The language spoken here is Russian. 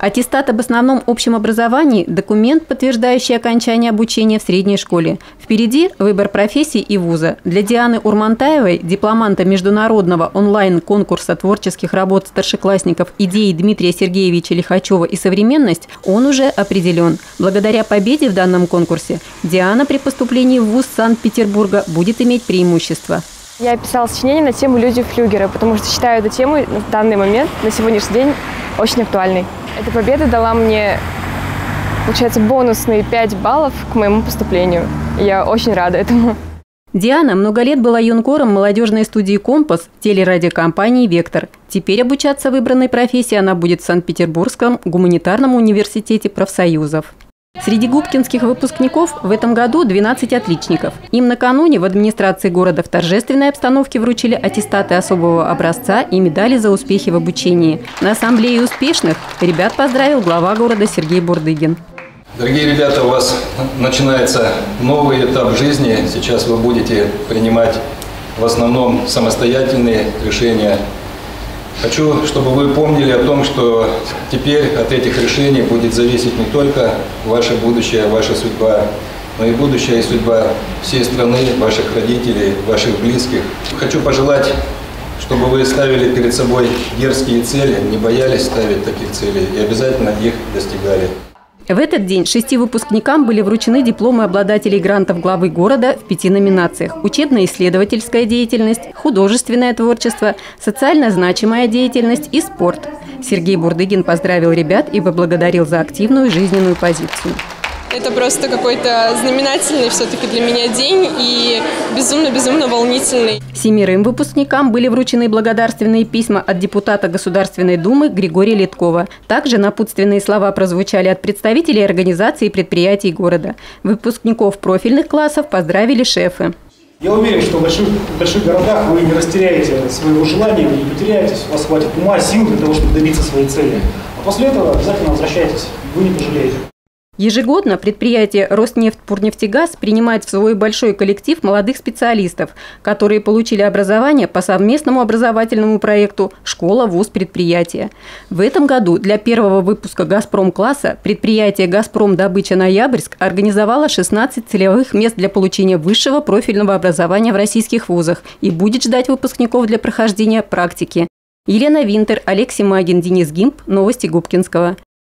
Аттестат об основном общем образовании – документ, подтверждающий окончание обучения в средней школе. Впереди выбор профессии и вуза. Для Дианы Урмантаевой, дипломанта международного онлайн-конкурса творческих работ старшеклассников «Идеи» Дмитрия Сергеевича Лихачева и «Современность», он уже определен. Благодаря победе в данном конкурсе Диана при поступлении в вуз Санкт-Петербурга будет иметь преимущество. Я писала сочинение на тему «Люди флюгера», потому что считаю эту тему в данный момент, на сегодняшний день, очень актуальной. Эта победа дала мне, получается, бонусные 5 баллов к моему поступлению. Я очень рада этому. Диана много лет была юнкором молодежной студии «Компас» телерадиокомпании «Вектор». Теперь обучаться выбранной профессии она будет в Санкт-Петербургском гуманитарном университете профсоюзов. Среди губкинских выпускников в этом году 12 отличников. Им накануне в администрации города в торжественной обстановке вручили аттестаты особого образца и медали за успехи в обучении. На ассамблее успешных ребят поздравил глава города Сергей Бурдыгин. Дорогие ребята, у вас начинается новый этап жизни. Сейчас вы будете принимать в основном самостоятельные решения. Хочу, чтобы вы помнили о том, что теперь от этих решений будет зависеть не только ваше будущее, ваша судьба, но и будущее и судьба всей страны, ваших родителей, ваших близких. Хочу пожелать, чтобы вы ставили перед собой дерзкие цели, не боялись ставить таких целей и обязательно их достигали. В этот день 6 выпускникам были вручены дипломы обладателей грантов главы города в 5 номинациях: учебно-исследовательская деятельность, художественное творчество, социально значимая деятельность и спорт. Сергей Бурдыгин поздравил ребят и поблагодарил за активную жизненную позицию. Это просто какой-то знаменательный все-таки для меня день и безумно-безумно волнительный. 7 выпускникам были вручены благодарственные письма от депутата Государственной Думы Григория Литкова. Также напутственные слова прозвучали от представителей организаций и предприятий города. Выпускников профильных классов поздравили шефы. Я уверен, что в больших городах вы не растеряете своего желания, вы не потеряетесь, у вас хватит ума, сил для того, чтобы добиться своей цели. А после этого обязательно возвращайтесь, вы не пожалеете. Ежегодно предприятие «Роснефть-Пурнефтегаз» принимает в свой большой коллектив молодых специалистов, которые получили образование по совместному образовательному проекту «Школа-вуз-предприятие». В этом году для первого выпуска «Газпром-класса» предприятие «Газпром-добыча-Ноябрьск» организовало 16 целевых мест для получения высшего профильного образования в российских вузах и будет ждать выпускников для прохождения практики. Елена Винтер, Олег Симагин, Денис Гимп. Новости Губкинского.